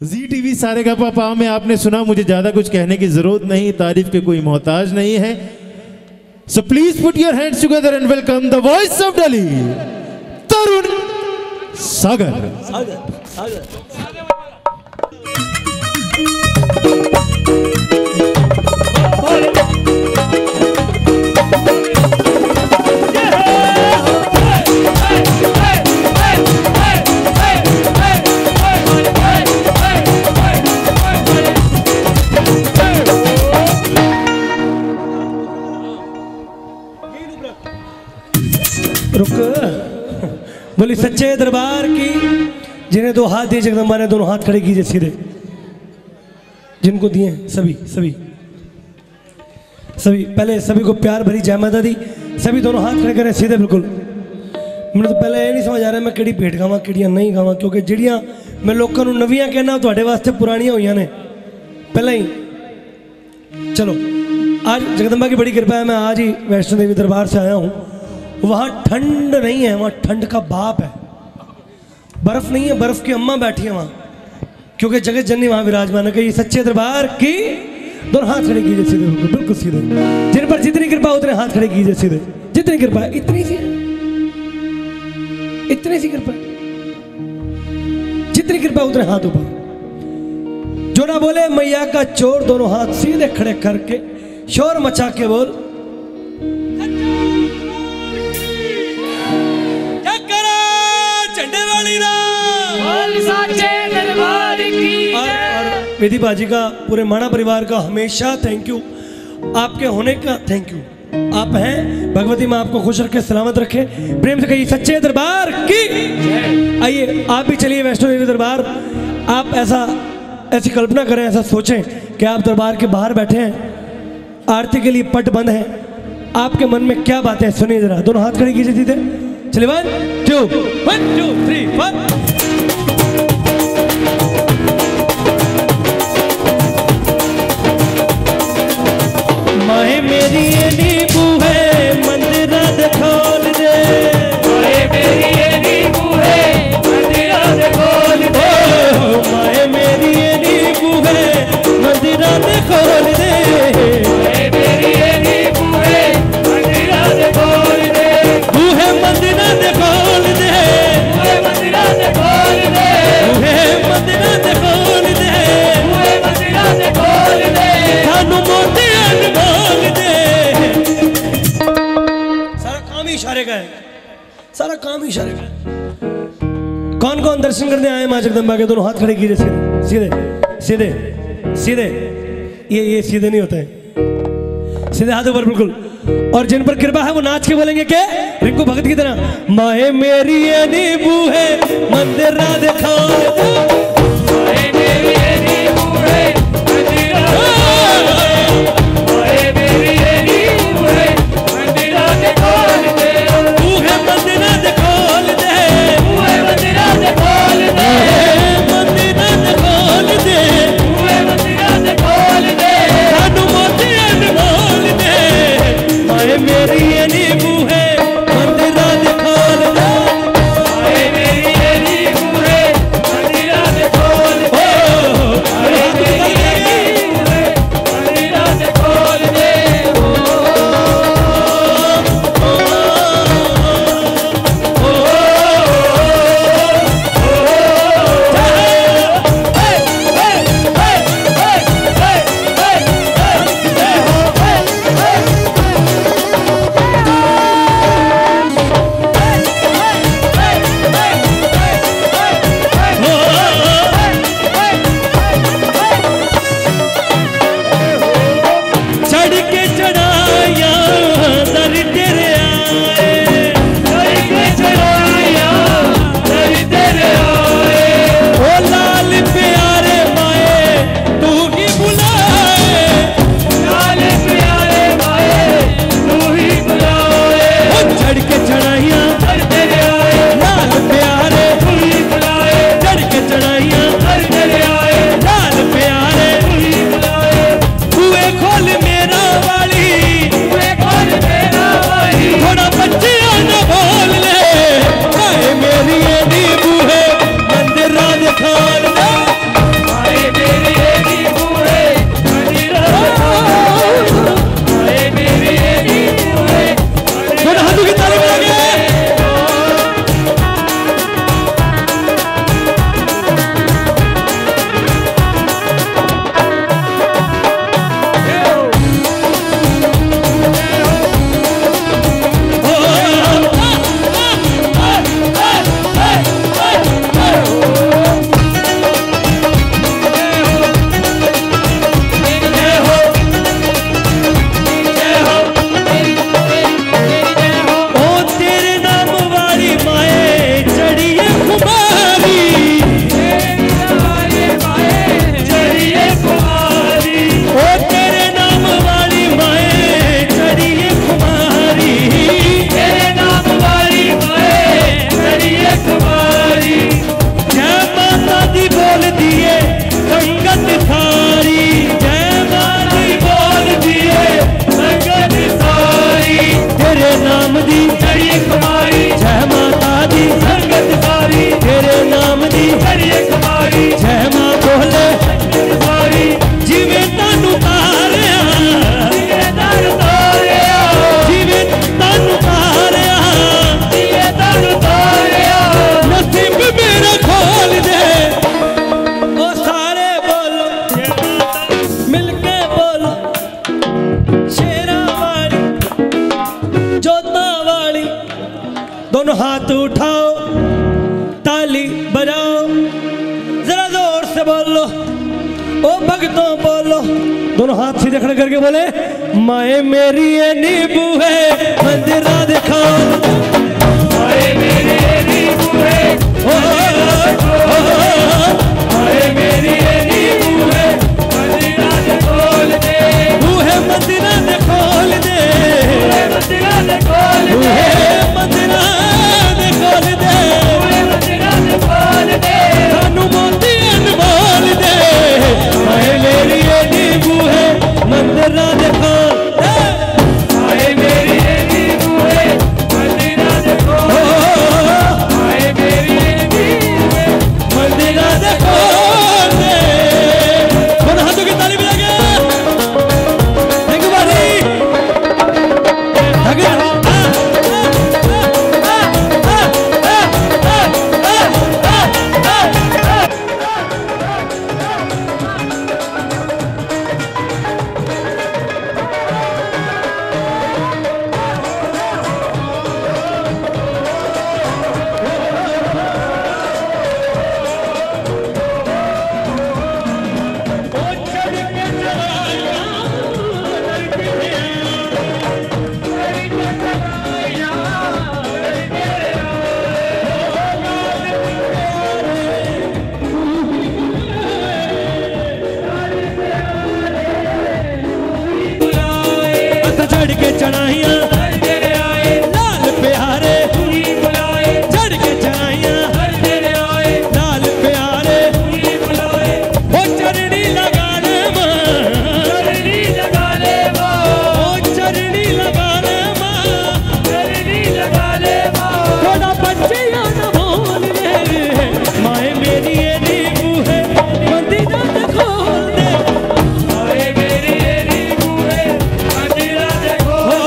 ZTV सारेगापा में आपने सुना, मुझे ज्यादा कुछ कहने की जरूरत नहीं, तारीफ के कोई मोहताज नहीं है। So please put your hands together and welcome the voice of Delhi, Tarun Sagar. रुक, बोली सच्चे दरबार की। जिन्हें दो हाथ दिए जगदम्बा ने दोनों हाथ खड़े कीजिए सीधे, जिनको दिए सभी सभी सभी। पहले सभी को प्यार भरी जय माता दी। सभी दोनों हाथ खड़े करें सीधे बिल्कुल। मैंने तो पहले ये नहीं समझ आ रहा मैं किहड़ी भेंट गावां किहड़ियां नहीं गावां, क्योंकि जिहड़ियां मैं लोगों को नवीं कहना तुहाडे वास्ते पुरानियां हुईयां ने पहले ही। चलो, आज जगदम्बा की बड़ी कृपा है, मैं आज ही वैष्णो देवी दरबार से आया हूँ। वहाँ ठंड नहीं है, वहाँ ठंड का बाप है। बर्फ नहीं है, बर्फ की अम्मा बैठी है वहाँ, क्योंकि जगत जननी वहाँ विराजमान है। कि सच्चे दरबार की। दोनों हाथ खड़े कीजिए सीधे बिल्कुल, बिल्कुल सीधे। जिन पर जितनी कृपा उतने हाथ खड़े कीजिए सीधे। जितनी कृपा, इतनी सी इतनी सी कृपा, जितनी कृपा उतने हाथ ऊपर। जो ना बोले मैया का चोर, दोनों हाथ सीधे खड़े करके शोर मचा के बोल। विधि बाजी का, पूरे माणा परिवार का हमेशा थैंक यू। आपके होने का थैंक यू। आप हैं, भगवती माँ आपको खुश रखे, सलामत रखे। प्रेम से कहिए सच्चे दरबार की। आइए आप भी चलिए वैष्णो देवी दरबार। आप ऐसी कल्पना करें, ऐसा सोचें कि आप दरबार के बाहर बैठे हैं, आरती के लिए पट बंद है। आपके मन में क्या बातें हैं सुनिए जरा। दोनों हाथ खड़े कीजिए सीधे। चलिए 1 2 3 4। माए मेरी ये नींबू है, मंदिरा दे खोल दे। माए मेरी ये नींबू है, मंदिरा दे खोल दे। माए मेरी ये नींबू है, मंदिरा दे खोल दे। माए मेरी ये नींबू है, मंदिरा दे खोल दे। तू है मंदिरा दे खोल दे। तू है मंदिरा दे खोल दे। तू है मंदिरा दे खोल दे। तू है मंदिरा दे खोल दे। सानू मोती अनमोल दे। सारा काम ही इशारे का है, सारा काम ही इशारे का है। कौन कौन दर्शन करने आए मां जगदम्बा के? दोनों हाथ खड़े कीजिए सीधे सीधे सीधे सीधे। ये सीधे नहीं होते हैं, सीधे हाथ ऊपर बिल्कुल। और जिन पर कृपा है वो नाच के बोलेंगे के रिंकू भगत की तरह। माए मेरी ये नींबू है, मंदिर ना देखो। माए मेरी ये नींबू है, मंदिर ना देखो। माए मेरी ये नींबू है, मंदिर ना देखो। तू है मंदिर ना देखो दे। तू है मंदिर ना देखो दे। मंदिर ना देखो दे। तू है मंदिर ना देखो दे। सानू मोती अनमोल दे। माए मेरी ये नींबू है, मंदिर ना देखो दे। माए मेरी ये नींबू है, मंदिर ना बोलो ओ भगतों बोलो, दोनों हाथ सीधे खड़े करके बोले माए मेरी ये नींबू है मंदिरा दिखा, माए मेरी ये नींबू है माए मेरी ये नींबू है मंदिरा दे खोल दे, तू है मंदिरा दे खोल दे, मंदिरा दे खोल दे, मंदिरा दे खोल दे, मंदिरा दे खोल दे, सानू मोती अनमोल दे, माए मेरी ये नींबू है मंदिरा दे खोल दे, माए मेरी ये नींबू है मंदिरा दे खोल दे, माए मेरी ये नींबू है मंदिरा दे खोल दे। दोनों हाथों की ताली बजा के थैंक यू भाई। चढ़ के चढ़ाइयां लाल प्यारे चढ़ के चढ़ाइयां लाल प्यारे वो चरणी लगा ले मां, चरणी लगा ले मां, वो चरणी लगा ले मां, चरणी लगा ले मां, थोड़ा बच्चियां न भूल दे, माए मेरी ये नींबू है मंदिरा दे खोल दे, माए मेरी ये नींबू है मंदिरा दे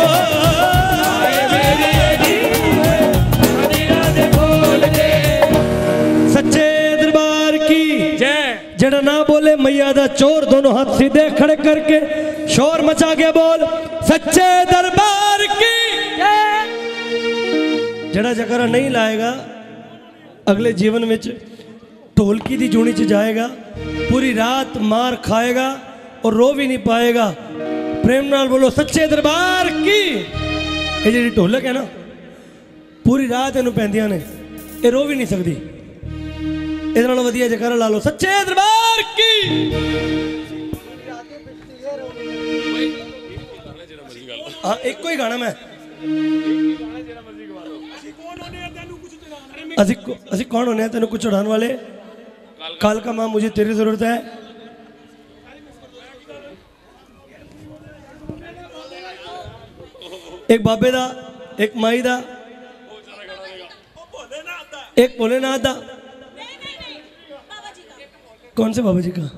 सच्चे दरबार की जय। जड़ा ना बोले मैया दा चोर, दोनों हाथ सीधे खड़े करके शोर मचा के बोल सच्चे दरबार की जय। जड़ा जकरा नहीं लाएगा अगले जीवन में ढोलकी दी जूनी च जाएगा, पूरी रात मार खाएगा और रो भी नहीं पाएगा। प्रेम नाल बोलो सच्चे दरबार की। ये जी ढोलक है ना पूरी रात इनू पैंदियां ने, ये रो भी नहीं सकती। इधर नालों वधिया जयकारा ला लो सच्चे दरबार की। हाँ एक कोई गाना मैं असी कौन होने तेन कुछ उड़ाने वाले, काल का मां मुझे तेरी जरूरत है। एक बाबे दा, एक माई दा, एक भोलेनाथ दा। कौन से बाबा जी का?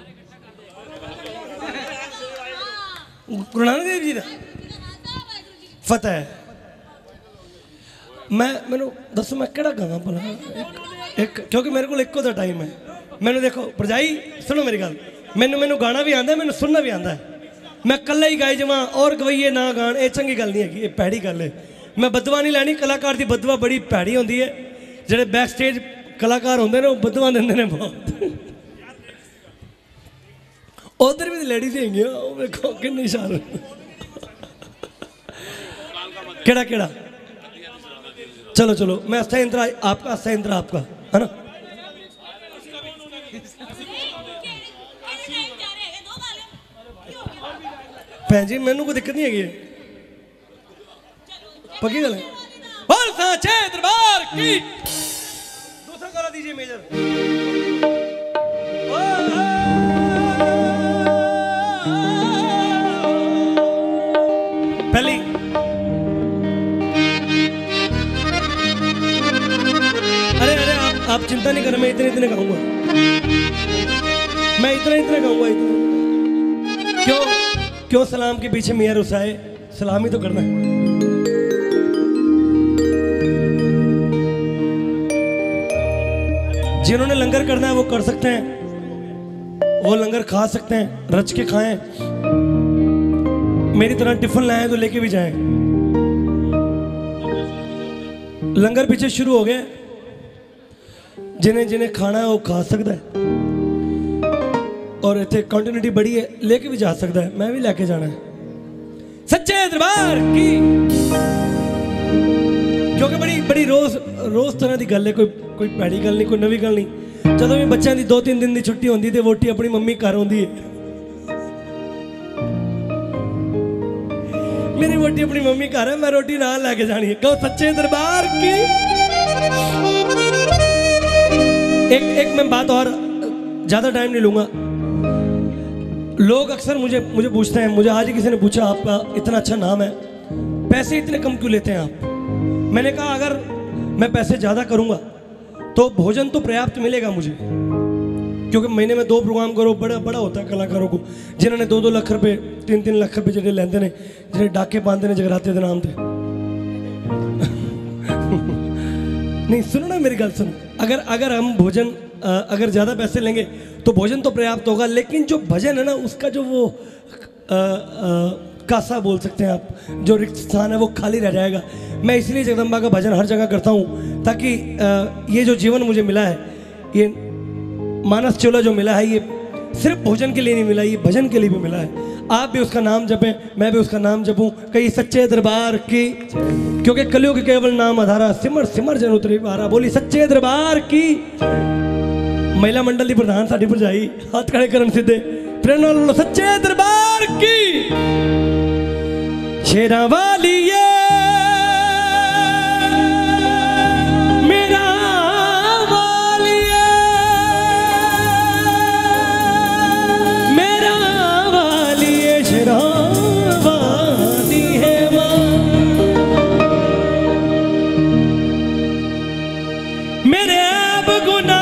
गुरु नानक देव जी का फतेह है। मैनू दसो मैं केड़ा गावां भला एक, क्योंकि मेरे को एको दा टाइम है। मैनू देखो भरजाई सुनो मेरी गल, मैनू गाना भी आंदा है, मैनू सुनना भी आंदा है। मैं कल्ला ही गाई जावां और गवैये ना गाण, ये चंगी गल नहीं है, ये भैड़ी गल है। मैं बदवा नहीं लैनी, कलाकार की बदवा बड़ी भैड़ी होंदी है। जेडे बैक स्टेज कलाकार होंदे ने वो बदवा दिंदे ने बहुत। उधर भी लेडीज हैगियां, देखो किन्नी शान। केड़ा केड़ा चलो चलो मैं अस्था इंद्रा आपका, अस्था इंद्रा आपका है ना। भैन जी मैनू कोई दिक्कत नहीं हैगी, पक्की गल है। बोल सच्चे दरबार की। दूसरा करा दीजिए मेजर। पहली अरे अरे आप चिंता नहीं करें, मैं इतने इतने गाऊंगा, मैं इतना इतना गाऊंगा। इतना क्यों क्यों सलाम के पीछे मियां रुसाए, सलाम ही तो करना है। जिन्होंने लंगर करना है वो कर सकते हैं, वो लंगर खा सकते हैं, रच के खाएं। मेरी तरह टिफिन लाए तो लेके भी जाएं। लंगर पीछे शुरू हो गया, जिन्हें जिन्हें खाना है वो खा सकता है। और इतने कंटिन्यूटी बड़ी है, लेके भी जा सकता है, मैं भी लेके जाना है सच्चे दरबार की, क्योंकि बड़ी बड़ी रोज तरह की गल है, कोई भैड़ी गल नहीं, कोई नवी गल नहीं। जो भी बच्चों की 2-3 दिन की छुट्टी होती तो वोटी अपनी मम्मी घर आती है, मेरी वोटी अपनी मम्मी घर है, मैं रोटी नाल लेके जानी है। कहो सच्चे दरबार की। एक मैं बात और, ज्यादा टाइम नहीं लूंगा। लोग अक्सर मुझे पूछते हैं, मुझे आज ही किसी ने पूछा आपका इतना अच्छा नाम है, पैसे इतने कम क्यों लेते हैं आप? मैंने कहा अगर मैं पैसे ज़्यादा करूँगा तो भोजन तो पर्याप्त मिलेगा मुझे, क्योंकि महीने में 2 प्रोग्राम करो, बड़ा होता है कलाकारों को, जिन्होंने 2-2 लाख रुपए 3-3 लाख रुपए जो लेंदे ने, जिन्हें डाके पाते हैं जगराते के नाम पे। नहीं सुनो ना मेरी गल सुनो, अगर हम भोजन अगर ज़्यादा पैसे लेंगे तो भोजन तो पर्याप्त होगा, लेकिन जो भजन है ना उसका जो वो कासा बोल सकते हैं आप, जो रिक्त स्थान है वो खाली रह जाएगा। मैं इसलिए जगदम्बा का भजन हर जगह करता हूँ ताकि ये जो जीवन मुझे मिला है, ये मानस चोला जो मिला है, ये सिर्फ भोजन के लिए नहीं मिला, ये भजन के लिए भी मिला है। आप भी उसका नाम जपें, मैं भी उसका नाम जपूं, कहीं सच्चे दरबार की, क्योंकि कलयुग केवल नाम आधारा, सिमर सिमर जन उतरी बारा। बोली सच्चे दरबार की। महिला मंडल की प्रधान साडी भरजाई हाथ खड़े करन सीधे प्रेरणा लो, सच्चे दरबार की। शेरा वाली ये मेरा वालिए, मेरा वालिए, शेरा वाली है माँ, मेरे अब गुनाह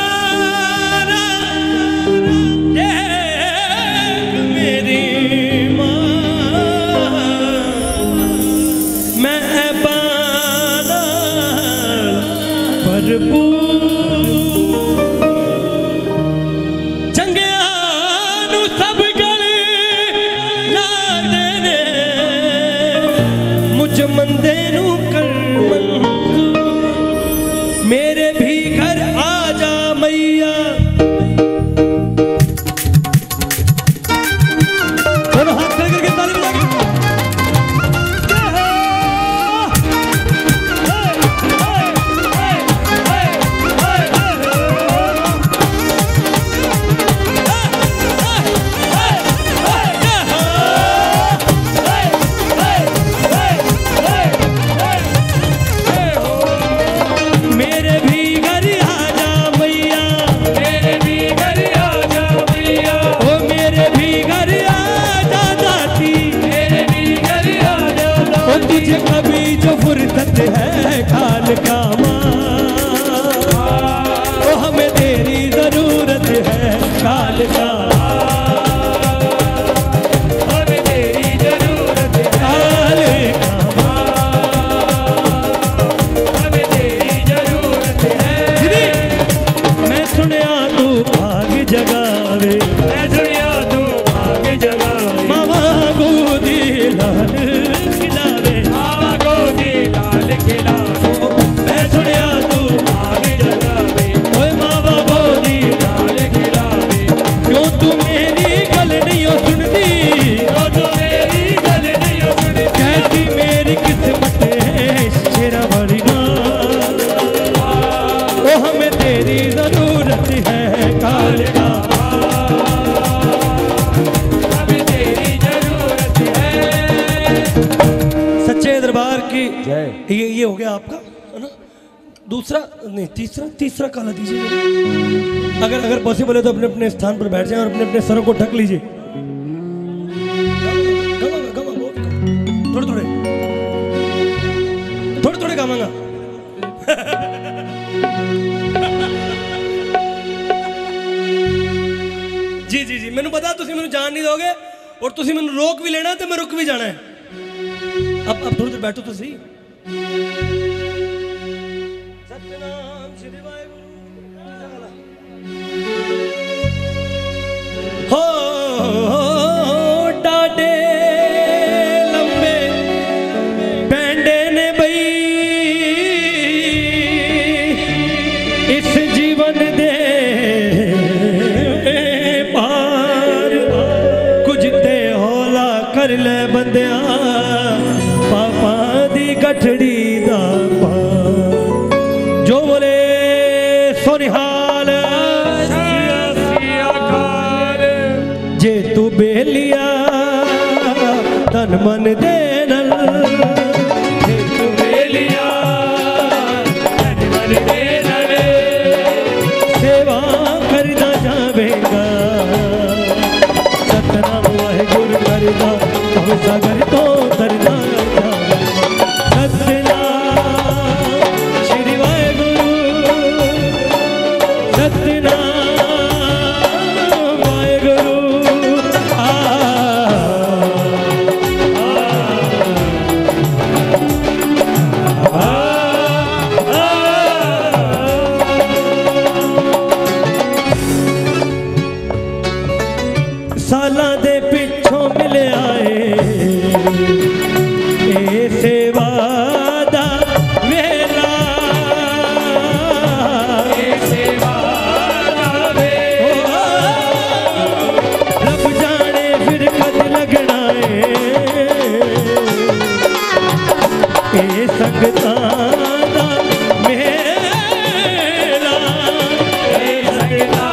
ये हो गया आपका, है ना? दूसरा नहीं, तीसरा काला दीजिए, अगर पॉसिबल है तो अपने अपने स्थान पर बैठ जाएं और अपने अपने सरों को ढक लीजिए। थोड़े गावांगा। जी मैंने पता तुसी मैंने जान नहीं दोगे और तुसी मैंने रोक भी लेना तो मैं रुक भी जाना है। अब थोड़ी देर बैठो तो सही। सतनाम श्री वाहिगुरु। हो डाडे लंबे पैंडे ने बई इस जीवन दे पार बेलिया तन मन दे नल जे तू बेलिया तन मन दे नल सेवा करदा जावेगा सतनाम वाहिगुरू करदा भव सागर तो तरदा साला दे पिछों मिले आए ए सेवा दा वेला ए सेवा दा वेला रब जाने फिर कद लगना ए संगतां दा मेला ए संगतां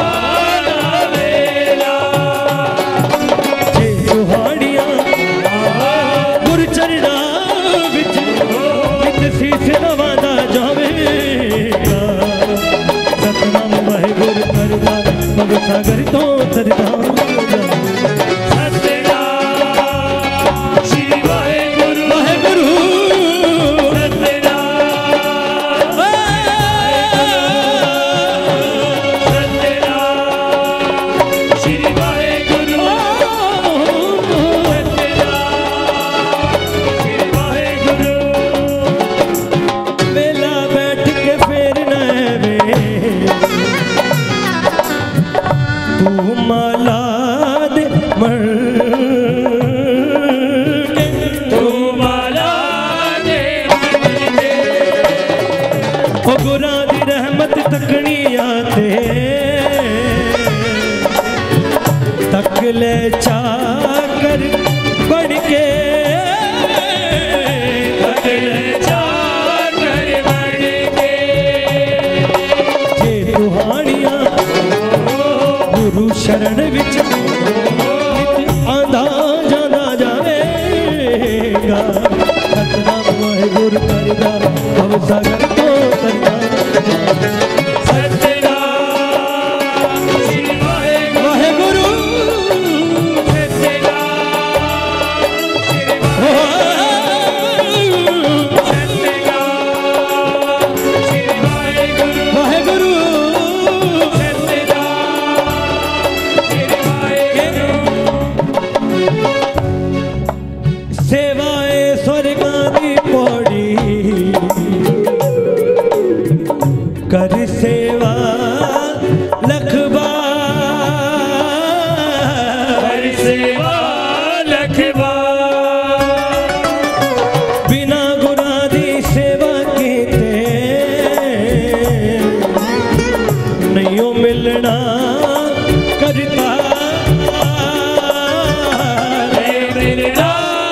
सागर तो तरदा सतनाम श्री वाहिगुरू वाहिगुरू सतनाम सतनाम श्री वाहिगुरू सतनाम श्री वाहिगुरू मेला बैठ के फेरना वे तू माला दे मर के तू माला दे ओ गुरा दी रहमत तकनी आते तक ले चाकर बन के तक ले चाकर बन के जे तुहानियां गुरु शरण विच आंधा जाना जाएगा सतनाम वाहिगुरू करदा भव सागर तो तरदा सतनाम श्री वाहिगुरू सतनाम श्री वाहिगुरू सेवाए स्वर्गा दी पौड़ी कर सेवा लखबार कर सेवा लखबार बिना गुना दी सेवा कीते नहीं मिलना करता मिलना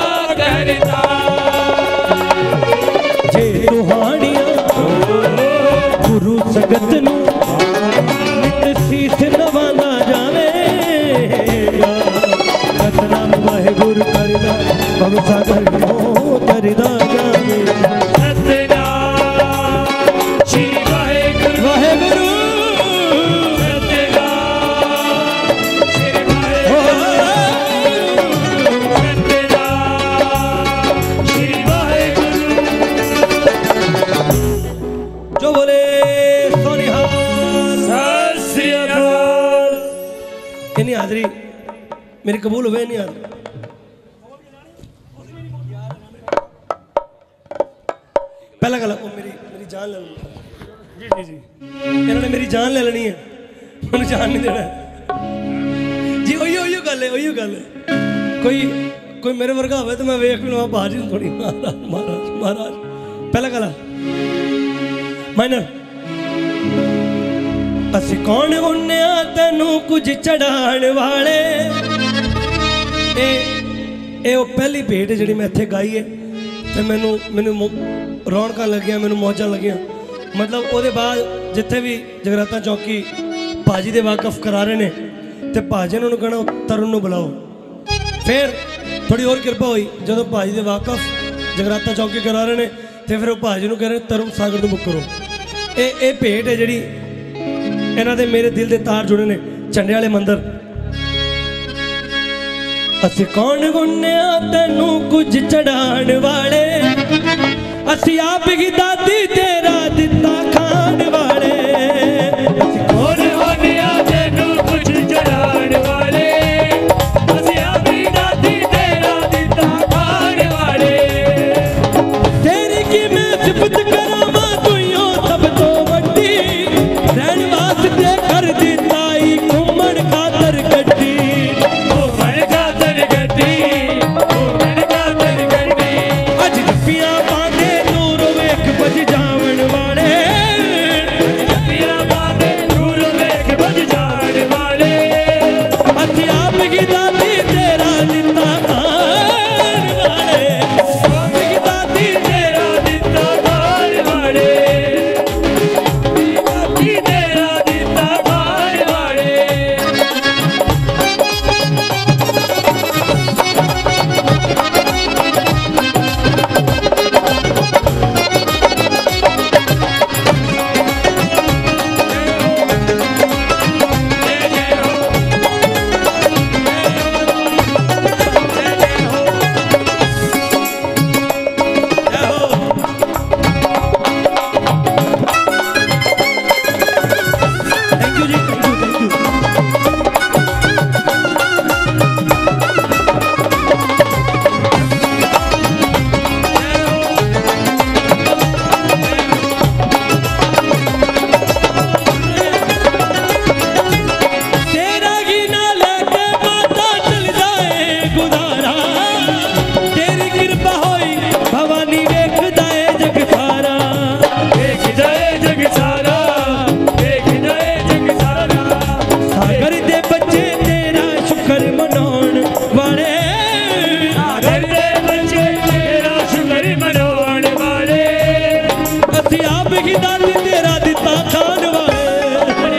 जे तुहानियां गुरु सगत नू नित सीस नवांदा जावेगा सतनाम वाहिगुरू करदा भव सागर तो तरदा जावेगा सतनाम श्री वाहिगुरू वाहिगुरू जो बोले इन्नी हाजरी मेरी कबूल हुए नहीं हाजरी पहला गल मेरी जान ले लो जी जी जी इन्होंने मेरी जान ले लेनी है उन्हें जान नहीं देना जी ओयो गल है कोई मेरे वर्गा हो तो मैं वेख भी लवा बाहर थोड़ी महाराज पहला गल माइनर असी कौन उन्ने तेनू कुछ चढ़ाण वाले ए पहली भेट जी मैं इत्थे गाई है तो मैनू रौनक लगियां मैनू मौजा लगियां मतलब वो बाद जिथे भी जगराता चौकी भाजी दे वाकफ करा रहे ने तो भाजी ने कहना तरुण नू बुलाओ फिर थोड़ी और कृपा हुई जो भाजी के वाकफ जगराता चौकी करा रहे हैं तो फिर वो भाजी को कह रहे तरुण सागर तो बुक करो। ये भेंट है जी इन्हों के मेरे दिल के तार जुड़े ने झंडे वाले मंदिर। असी कौन गुन्या तेनू कुछ चढ़ाण वाले असी आप की दादी तेरा दिता खाण वाले। असी कौन गुन्या तेनू कुछ चढ़ाण वाले असी आप की दादी तेरा दिता खाण वाले। तेरी की मैं सिफत करावां तुइयों सब तो वड्डी रहण वास्ते कर दिता ई घुमण खातर गड्डी। घुमण खातर गड्डी घुमण खातर गड्डी। अज जप्पियां पांदे दूर वेख बज जावण वाले जप्पियां पांदे दूर वेख बज जावण वाले। असी आप की दादी तेरा दिता खाण वाले। आप की दादी तेरा दिता खाण वाले दादी तेरा दिता खाण वाले। Thank you ji thank you. तेरा ही ना लेके माता चल जाए गुजारा तेरी कृपा होई भवानी वेख जाए जग सारा। देख जाए जग सारा देख जाए जग सारा। सागर दे बच्चे तेरा शुक्र मनाउण वाले। सागर दे बच्चे तेरा शुक्र मनाउण वाले। असी आप की दादी तेरा दिता खान वाले।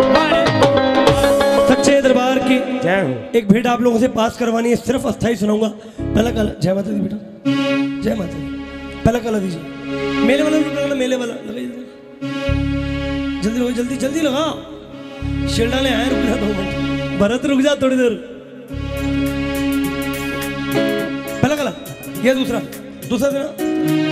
सच्चे दरबार की जय हो। एक भेंट आप लोगों से पास करवानी है, सिर्फ अस्थाई सुनाऊंगा। पहला कल जय माता दी बेटा जय माता दी। पहला कल दीजिए मेले वाला भी लगाना मेले वाला लगाइए जल्दी हो जल्दी जल्दी लगा। शिल्डा ले आए रुक जा 2 मिनट भरत रुक जा थोड़ी देर। पहला कला ये दूसरा देना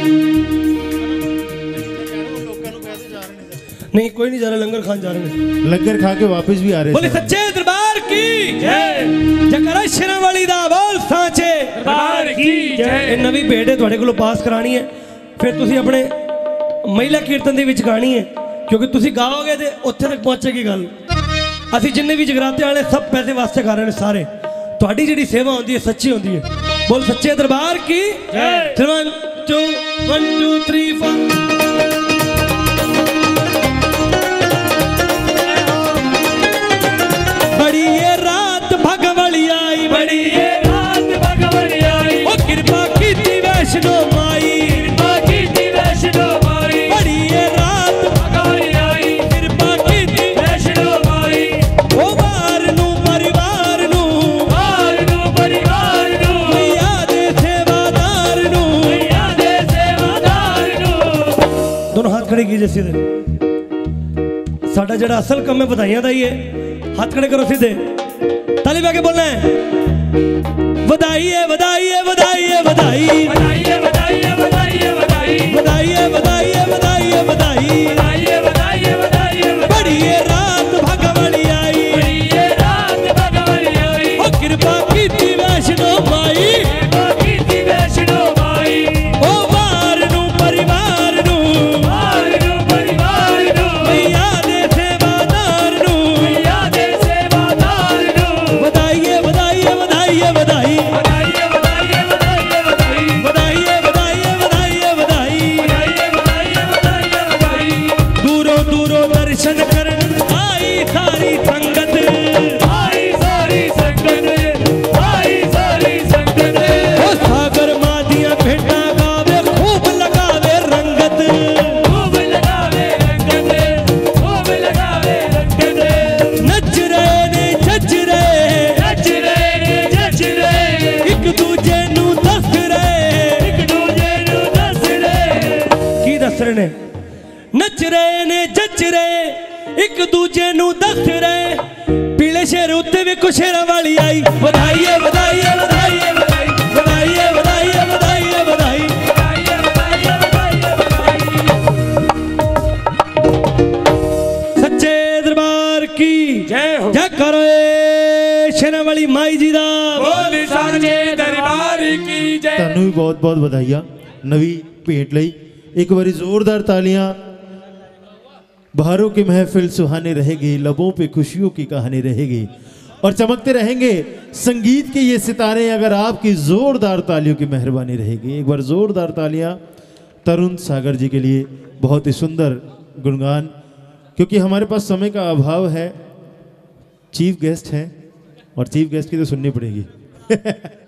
नहीं कोई नहीं जा रहा लंगर खान जा रहे हैं। लंगर खा के वापस भी आ रहे बोले थे। सच्चे दरबार की जय जकरा शिरा वाली दा बोल साचे दरबार की जय। ये नवी भेंट है ਤੁਹਾਡੇ ਕੋਲੋਂ ਪਾਸ ਕਰਾਣੀ ਹੈ ਫਿਰ ਤੁਸੀਂ ਆਪਣੇ ਮਹਿਲਾ ਕੀਰਤਨ ਦੇ ਵਿੱਚ ਗਾਣੀ ਹੈ ਕਿਉਂਕਿ ਤੁਸੀਂ ਗਾਓਗੇ ਤੇ ਉੱਥੇ ਤੱਕ ਪਹੁੰਚੇਗੀ ਗੱਲ। ਅਸੀਂ ਜਿੰਨੇ ਵੀ ਜਗਰਾਤੇ ਵਾਲੇ ਸਭ ਪੈਸੇ ਵਾਸਤੇ ਕਰ ਰਹੇ ਨੇ ਸਾਰੇ। ਤੁਹਾਡੀ ਜਿਹੜੀ ਸੇਵਾ ਹੁੰਦੀ ਹੈ ਸੱਚੀ ਹੁੰਦੀ ਹੈ। ਬੋਲ ਸੱਚੇ ਦਰਬਾਰ ਕੀ जय। 1 2 1 2 3 4 बड़ी ये रात भगवली आई बड़ी ये रात भगवनी आई ओ कृपा कीती वैष्णो माई। कृपा कीती वैष्णो माई। बड़ी ये रात भगवनी आई कृपा कीती वैष्णो माई। ओ बार नू परिवार नू बार नू परिवार नू मैया दे सेवादार नू। मैया दे सेवादार नू। दोनों हाथ खड़े कीजिए सीधे। साडा जड़ा असल काम है बधाइयां दा ही है। हाथ खड़े करो सीधे ताली बजा के बोलना है बधाई है बधाई है बधाई है बधाई बधाई है बधाई है बधाई है बधाई बधाई है बधाई है बधाई है बधाई। बधाई है बधाई है बधाई है बड़ी ये रात भगवली आई बड़ी ये रात भगवनी आई ओ कृपा कीती वैष्णो माई। कृपा कीती वैष्णो माई। ओ बार नू परिवार नू बार नू परिवार नू मैया दे सेवादार नू। मैया दे सेवादार नू। बधाई है बधाई है बधाई है बधाई बधाई है बधाई है बधाई है बधाई शेर उत्ते वेखो शेरा वाली आई बधाई है बधाई है बधाई है बधाई बधाई है बधाई है बधाई है बधाई बधाई है बधाई सच्चे दरबार की जय हो जय करो शेरा वाली माई जी दा बोल साचे दरबार की जय ਤੁਹਾਨੂੰ ਵੀ ਬਹੁਤ ਬਹੁਤ ਵਧਾਈਆਂ ਨਵੀਂ ਭੇਟ ਲਈ एक बारी जोरदार तालियां बहारों की महफिल सुहाने रहेगी लबों पे खुशियों की कहानी रहेगी और चमकते रहेंगे संगीत के ये सितारे अगर आपकी जोरदार तालियों की मेहरबानी रहेगी। एक बार जोरदार तालियां तरुण सागर जी के लिए बहुत ही सुंदर गुणगान क्योंकि हमारे पास समय का अभाव है चीफ गेस्ट हैं और चीफ गेस्ट की तो सुननी पड़ेगी